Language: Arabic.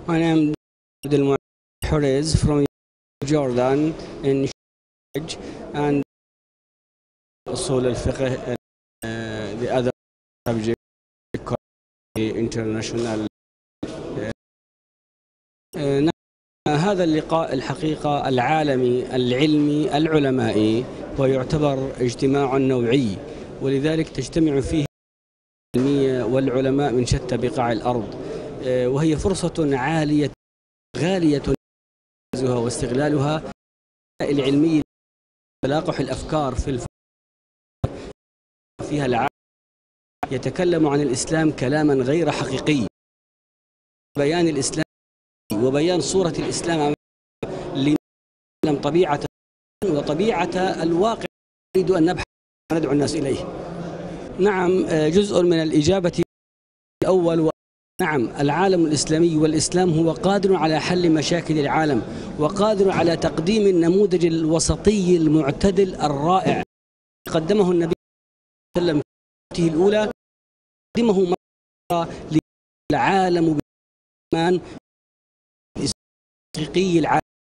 I am Abdul Horez from Jordan in Sharjah, and أصول الفقه the other subject international. هذا اللقاء الحقيقة العالمي العلمي العلمائي ويعتبر اجتماع نوعي، ولذلك تجتمع فيه العلمية والعلماء من شتى بقاع الأرض، وهي فرصة عالية غالية واستغلالها العلمي تلاقح الأفكار في فيها العالم يتكلم عن الإسلام كلاما غير حقيقي، بيان الإسلام وبيان صورة الإسلام لنعلم طبيعة وطبيعة الواقع نريد أن نبحث وندعو الناس إليه. نعم، جزء من الإجابة الأول، نعم، العالم الإسلامي والإسلام هو قادر على حل مشاكل العالم، وقادر على تقديم النموذج الوسطي المعتدل الرائع قدمه النبي صلى الله عليه وسلم في سنته الأولى، قدمه مرة للعالم بالإيمان الحقيقي العالم